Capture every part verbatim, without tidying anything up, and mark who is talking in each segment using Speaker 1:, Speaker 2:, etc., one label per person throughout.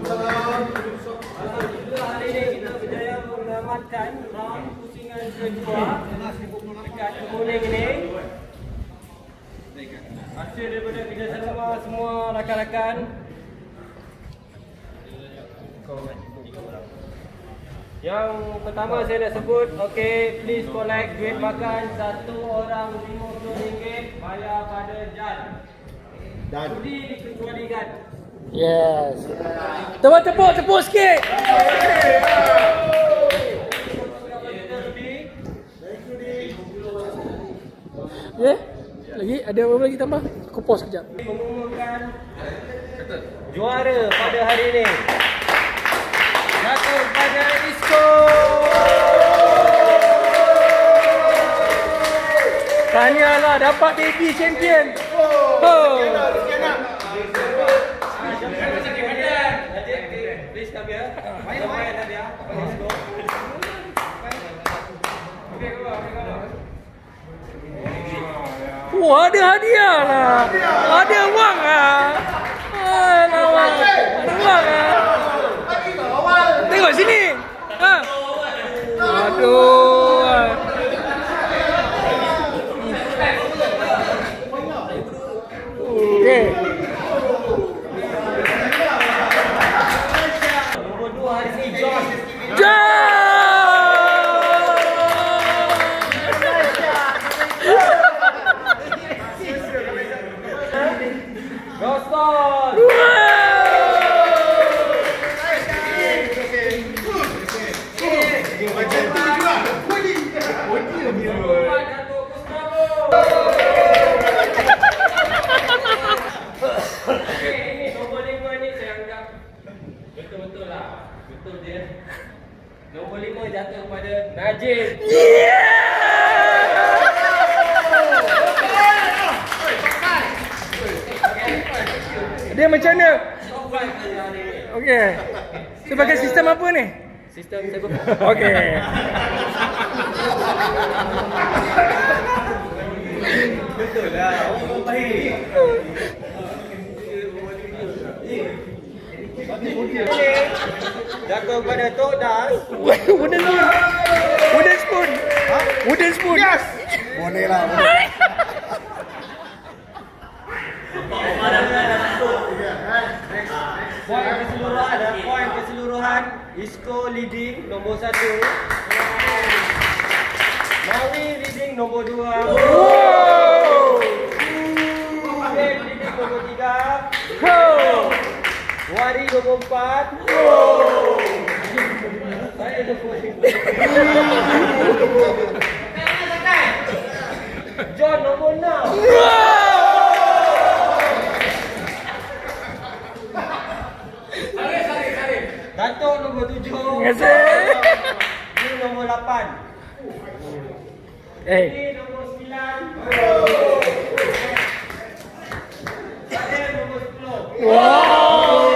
Speaker 1: Alhamdulillah hari ini kita berjaya menamatkan round pusingan kedua dekat Kemuning ini. Hasil daripada kerjasama semua rakan-rakan. Yang pertama saya nak sebut, okay, please collect duit makan satu orang lima puluh ringgit bayar pada Jan. Dan Budi dikecualikan.
Speaker 2: Yes. Tepuk tepuk tepuk sikit. Ya. Lagi ada apa lagi tambah? Aku pause kejap.
Speaker 1: Mengumumkan juara pada hari ini. Jatuh pada Isco.
Speaker 2: Tahniahlah dapat baby champion. Oh.
Speaker 1: Please come here. Main main dia. Isco. Okey, go.
Speaker 2: Wah, ada hadiah lah. Ada wang lah. Alamak. Ada wang lah. Tengok sini. Ha. Aduh. Okey.
Speaker 1: Nombor dua hari ini John.
Speaker 2: John.
Speaker 1: Roston. Ini nombor lima ni saya anggap betul-betul lah. Betul dia. Nombor lima jatuh kepada Najib.
Speaker 2: Dia macam mana? Okey. Sebagai sistem apa ni?
Speaker 1: Sistem saya
Speaker 2: Okey.
Speaker 1: betul lah. Oh, baik. Jatuh kepada Tok Das.
Speaker 2: Wooden spoon. Wooden spoon. Ha? Wooden spoon. Yes.
Speaker 3: Boleh lah.
Speaker 1: Poin keseluruhan, poin keseluruhan Isco leading nombor satu. Mawi leading nombor dua.
Speaker 2: Wow.
Speaker 1: Dave leading nombor tiga.
Speaker 2: Wow.
Speaker 1: Wari nombor empat. Wow. Saya nombor lima. John nombor enam. Datuk nombor tujuh.
Speaker 2: Terima kasih.
Speaker 1: Ini nombor lapan.
Speaker 2: Eh.
Speaker 1: Ini nombor sembilan. Saya nombor sepuluh.
Speaker 2: Wow.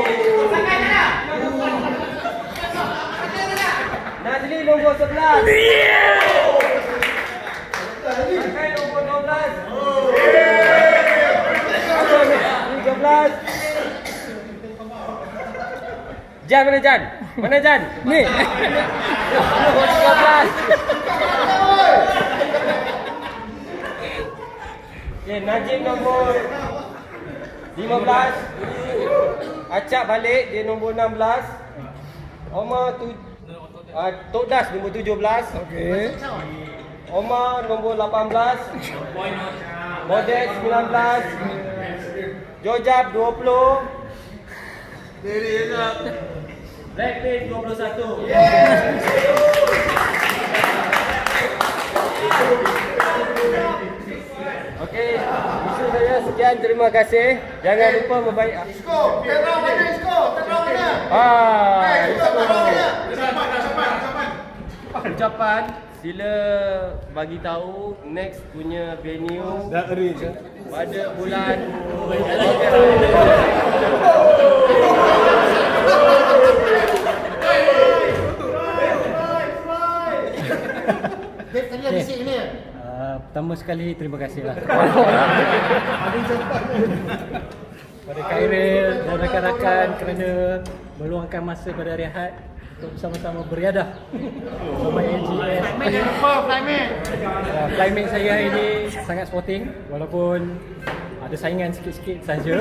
Speaker 1: Nazli nombor sebelas.
Speaker 2: Yeah.
Speaker 1: Sakai nombor dua belas. tiga belas. Jan mana Jan? Mana Jan?
Speaker 2: Ni.
Speaker 1: Nombor tiga belas. Okay, Najib nombor lima belas. Acap balik dia nombor enam belas. Omar tu uh, Tok Das nombor tujuh belas.
Speaker 2: Okey.
Speaker 1: Omar nombor lapan belas. Model sembilan belas. Jojab dua puluh. Blackpink dua puluh satu. Okey, isu saya sekian, terima kasih. Jangan lupa membaik.
Speaker 3: Isco, tengok mana Isco? Tengok mana?
Speaker 1: Ah,
Speaker 3: Isco.
Speaker 1: ucapan sila bagi tahu next punya venue
Speaker 3: Dah arrange
Speaker 1: pada bulan
Speaker 4: Uh, pertama sekali terima kasih lah. pada Khairil dan rakan-rakan kerana meluangkan masa pada rehat untuk sama-sama beriadah bersama A G S. Uh, Climate saya hari ini sangat sporting walaupun ada saingan sikit-sikit saja.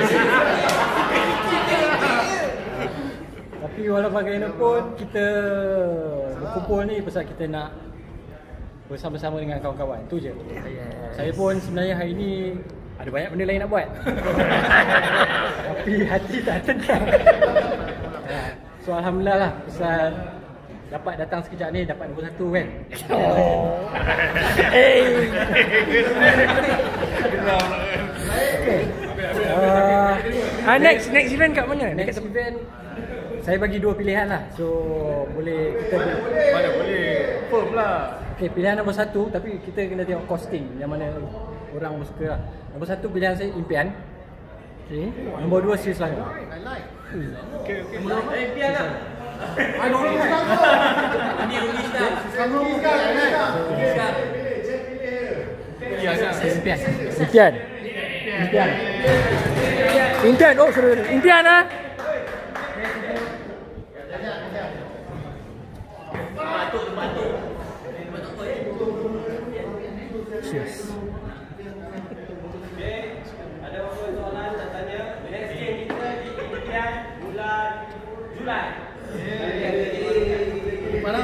Speaker 4: Tapi walau bagaimanapun kita berkumpul ni pasal kita nak bersama-sama dengan kawan-kawan. Tu je. Yes. Saya pun sebenarnya hari ni ada banyak benda lain nak buat. Tapi hati tak tenang. So alhamdulillah lah pasal dapat datang sekejap ni dapat nombor satu kan. Oh. Hey. Okay. Uh, uh, next next event kat mana? Next event saya bagi dua pilihan lah. So boleh kita
Speaker 2: Mana boleh? Firm lah.
Speaker 4: Okay, pilihan nombor satu tapi kita kena tengok costing yang mana orang suka lah. Nombor satu pilihan saya impian. Okay. Nombor dua Sri Selangor.
Speaker 3: I like.
Speaker 2: Okey okey.
Speaker 1: Impian lah.
Speaker 3: I don't like.
Speaker 1: Ini Rudy Star.
Speaker 3: Selangor bukan.
Speaker 2: Ya, ya.
Speaker 4: Impian. Impian. Impian. Impian. Oh, sorry. Impian ah. Cheers.
Speaker 1: Okay. Ada apa soalan nak tanya? Next game kita di Impian bulan Julai.
Speaker 3: Mana?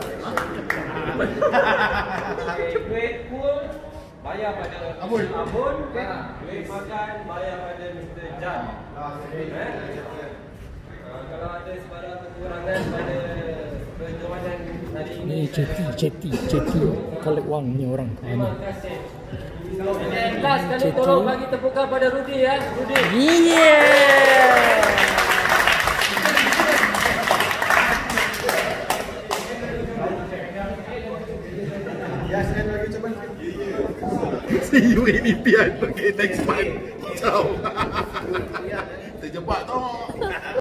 Speaker 1: Okay, duit pool bayar pada
Speaker 3: Abun.
Speaker 1: Abun, okay. Duit makan bayar pada Mister Jan. Eh? Uh, kalau ada sebarang kekurangan pada perjalanan hari ini.
Speaker 4: Ni ceti, ceti, ceti. Collect wang ni orang.
Speaker 1: Terima kasih. Last kali tolong bagi tepukan pada Rudy ya. Rudy.
Speaker 4: Yeah.
Speaker 3: See you in Impian. Okay, next month. Ciao. Terjebak tau.